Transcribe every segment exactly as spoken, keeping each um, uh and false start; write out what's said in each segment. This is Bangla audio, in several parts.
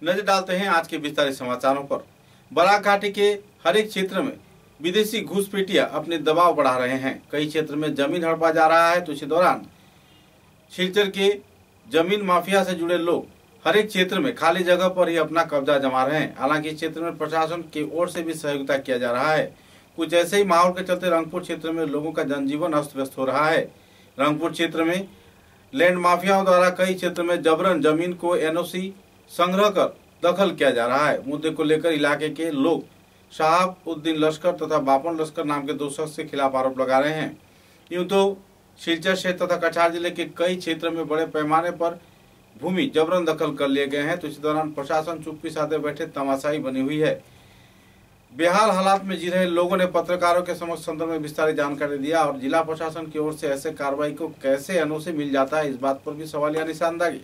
नजर डालते हैं आज के विस्तारित समाचारों पर। बराक घाटी के हर एक क्षेत्र में विदेशी घुसपैठिया अपने दबाव बढ़ा रहे हैं। कई क्षेत्र में जमीन हड़पा जा रहा है, तो इसी दौरान सिलचर के जमीन माफिया से जुड़े लोग हर एक क्षेत्र में खाली जगह पर ही अपना कब्जा जमा रहे हैं। हालांकि इस क्षेत्र में प्रशासन की ओर से भी सहयोगिता किया जा रहा है। कुछ ऐसे ही माहौल के चलते रंगपुर क्षेत्र में लोगों का जनजीवन अस्त व्यस्त हो रहा है। रंगपुर क्षेत्र में लैंड माफियाओं द्वारा कई क्षेत्र में जबरन जमीन को एनओसी संग्रह कर दखल किया जा रहा है। मुद्दे को लेकर इलाके के लोग शाहब उद्दीन लश्कर तथा बापन लश्कर नाम के दो शख्स के खिलाफ आरोप लगा रहे हैं। यूं तो सिलचर शहर तथा कछार जिले के कई क्षेत्र में बड़े पैमाने पर भूमि जबरन दखल कर लिए गए हैं, तो इस दौरान प्रशासन चुप्पी साधे बैठे तमाशाई बनी हुई है। बेहाल हालात में जी रहे लोगों ने पत्रकारों के समक्ष संदर्भ में विस्तारित जानकारी दिया और जिला प्रशासन की ओर से ऐसे कार्रवाई को कैसे एनओसी मिल जाता है, इस बात पर भी सवालिया निशान दागे।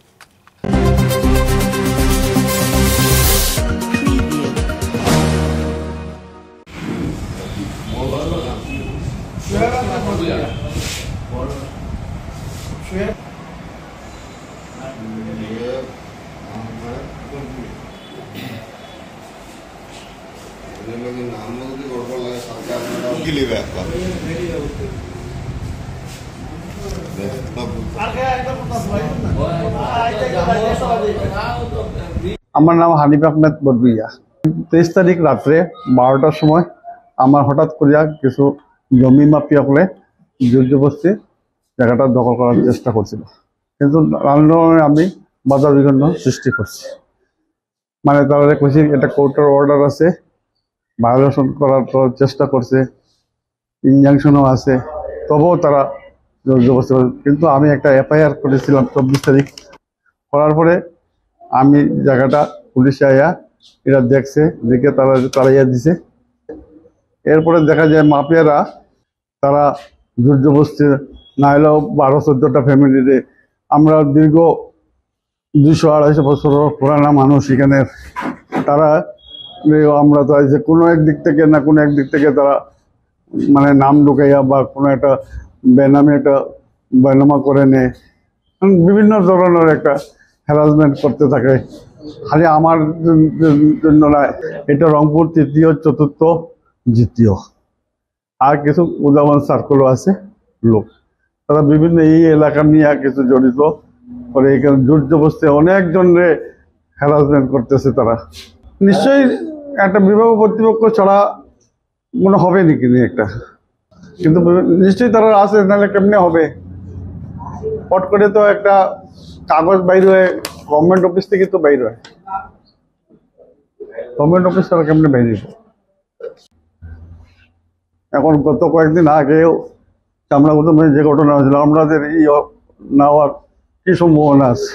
আমার নাম হানিফ আহমেদ বড়বুইয়া। তেইশ তারিখ রাত্রে বারোটার সময় আমার হঠাৎ করিয়া কিছু জমি মাফিয়াকলে জোরজবস্তি জায়গাটা দখল করার চেষ্টা করছিল, কিন্তু রাজনৈতিক আমি বাধা বিঘ্ন সৃষ্টি করছি। মানে তারা কইছে এটা কোর্টের অর্ডার আছে, ভায়োলেশন করার চেষ্টা করছে, ইনজাংশনও আছে, তবুও তারা জোরজবস্তি করে। কিন্তু আমি একটা এফআইআর করেছিলাম চব্বিশ তারিখ। করার পরে আমি জায়গাটা পুলিশে আয়া এরা দেখছে, দেখে তারা তাড়াইয়া দিছে। এরপরে দেখা যায় মাফিয়ারা তারা জোরজবস্তি না হলেও বারো চোদ্দটা ফ্যামিলিতে, আমরা দীর্ঘ দুইশো আড়াইশো বছর পুরানা মানুষ এখানে, তারা আমরা তো যে কোনো একদিক থেকে না কোনো একদিক থেকে তারা মানে নাম ঢুকাইয়া বা কোনো একটা বেনামে একটা বেনামা করে নেয়, বিভিন্ন ধরনের একটা হ্যারাসমেন্ট করতে থাকে। খালি আমার জন্য না, এটা রংপুর তৃতীয় চতুর্থ দ্বিতীয় আর কিছু উদাহরণ সার্কেলও আছে লোক, তারা বিভিন্ন এই এলাকা নিয়ে কিছু জড়িত করে এখানে জোরজবস্তি অনেকজনরে হ্যারাসমেন্ট করতেছে। তারা নিশ্চয়ই একটা বিভাগ কর্তৃপক্ষ ছাড়া মনে হবে নাকি একটা, কিন্তু নিশ্চয়ই তারা আছে, নাহলে কেমনে হবে? পট করে তো একটা কাগজ বাইর হয়ে গভর্নমেন্ট অফিস থেকে তো বাইর হয়, গভর্নমেন্ট অফিস তারা কেমনে বাইরে? এখন গত কয়েকদিন আগেও চামড়াগুলো যে ঘটনা হয়েছিল, আমাদের এই না হওয়ার কি সম্ভাবনা আছে?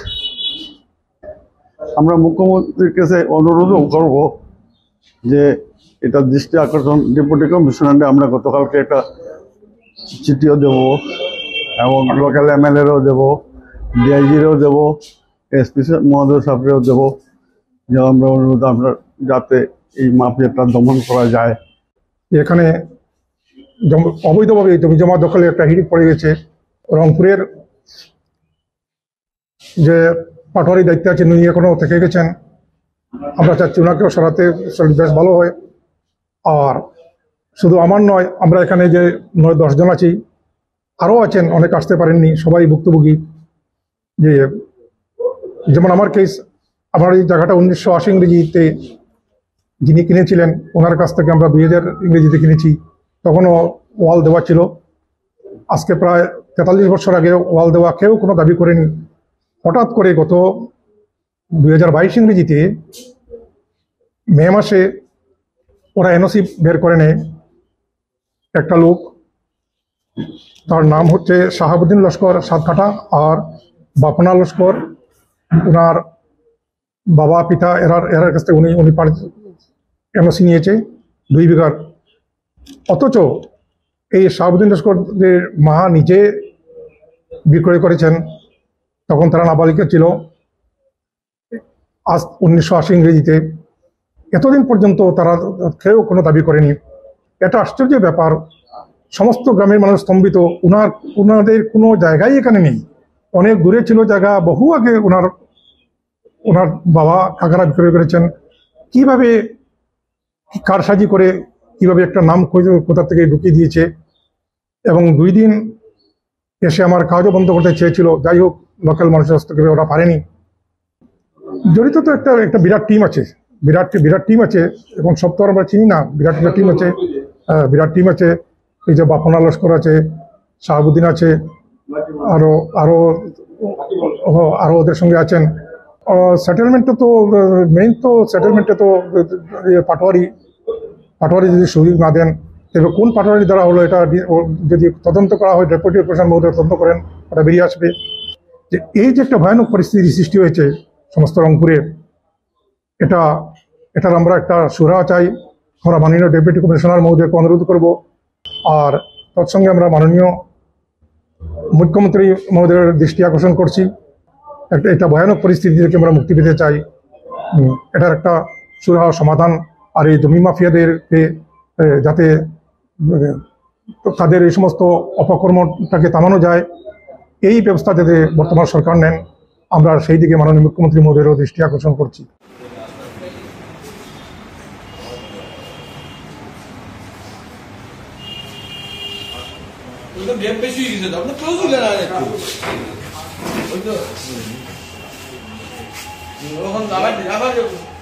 আমরা মুখ্যমন্ত্রীর কাছে অনুরোধও করব যে এটা দৃষ্টি আকর্ষণ, ডেপুটি কমিশনারে আমরা গতকালকে একটা চিঠিও দেবো এবং লোকাল এমএলএরও দেবো, ডিআইজিরও দেবো, এসপি মহোদয় সাহেবরেও দেবো, যে আমরা অনুরোধ আমরা যাতে এই মাফিয়াটা দমন করা যায়। এখানে অবৈধভাবে জমি জমা দখলে একটা হিড়িক পড়ে গেছে। রংপুরের যে পাটোয়ারি দায়িত্বে আছেন উনি এখনও থেকে গেছেন, আমরা চাচ্ছি ওনাকেও সরাতে বেশ ভালো হয়। আর শুধু আমার নয়, আমরা এখানে যে নয় দশজন আছি, আরও আছেন অনেক আসতে পারেননি, সবাই ভুক্তভোগী। যে যেমন আমার কেস, আমার এই জায়গাটা উনিশশো আশি ইংরেজিতে যিনি কিনেছিলেন ওনার কাছ থেকে আমরা দুই হাজার ইংরেজিতে কিনেছি, তখনও ওয়াল দেওয়া ছিল। আজকে প্রায় তেতাল্লিশ বছর আগে ওয়াল দেওয়া কেউ কোনো দাবি করেনি। হঠাৎ করে গত দুই হাজার বাইশ ইংরেজিতে মে মাসে ওরা এনওসি বের করে নেয়। একটা লোক, তার নাম হচ্ছে শাহাবুদ্দিন লস্কর সাতকাটা আর বাপনা লস্কর, ওনার বাবা পিতা এরার এরার কাছ থেকে উনি উনি এনওসি নিয়েছে দুই বিঘার। অথচ এই শাহাবুদ্দিন লস্করের মা নিজে বিক্রয় করেছেন, তখন তারা নাবালিকা ছিল, আজ উনিশশো আশি ইংরেজিতে। এতদিন পর্যন্ত তারা কেউ কোনো দাবি করেনি। এটা আশ্চর্য ব্যাপার। সমস্ত গ্রামের মানুষ স্তম্ভিত, ওনার ওনাদের কোনো জায়গাই এখানে নেই। অনেক দূরে ছিল জায়গা, বহু আগে ওনার ওনার বাবা কাকারা বিক্রয় করেছেন, কিভাবে কারসাজি করে কিভাবে একটা নাম কোথা থেকে ঢুকিয়ে দিয়েছে, এবং দুই দিন এসে আমার কাজও বন্ধ করতে চেয়েছিল। যাই হোক, লোকাল মানুষের হস্তক্ষেপে ওরা পারেনি। জড়িত তো একটা একটা বিরাট টিম আছে, বিরাট বিরাট টিম আছে, এবং সব তো আমরা চিনি না। বিরাট একটা টিম আছে, বিরাট টিম আছে। এই যে বাপনা লস্কর আছে, শাহাবুদ্দিন আছে, আরো আরো আরো ওদের সঙ্গে আছেন। সেটেলমেন্টে তো মেইন তো সেটেলমেন্টে তো পাটোয়ারি পাটোয়ারি যদি সুযোগ না দেন, তবে কোন পাটোয়ারি দ্বারা হলো এটা যদি তদন্ত করা হয়, ডেপুটি প্রশাসন মহোদয় তদন্ত করেন, ওটা বেরিয়ে আসবে যে এই যে একটা ভয়ানক পরিস্থিতি সৃষ্টি হয়েছে সমস্ত রংপুরে। এটা এটার আমরা একটা সুরাহা চাই। আমরা মাননীয় ডেপুটি কমিশনার মহোদয়কে অনুরোধ করব, আর তৎসঙ্গে আমরা মাননীয় মুখ্যমন্ত্রী মহোদয়ের দৃষ্টি আকর্ষণ করছি। একটা এটা ভয়ানক পরিস্থিতি থেকে আমরা মুক্তি পেতে চাই। এটার একটা সুরাহা সমাধান, আর এই জমি মাফিয়াদেরকে যাতে তাদের এই সমস্ত অপকর্মটাকে থামানো যায়, এই ব্যবস্থা যাতে বর্তমান সরকার নেন, আমরা সেই দিকে মাননীয় মুখ্যমন্ত্রী মহোদয়েরও দৃষ্টি আকর্ষণ করছি। বেশি হয়ে গেছে, আপনার ক্লোজ হলে না ওই তো ওখান আবার আবার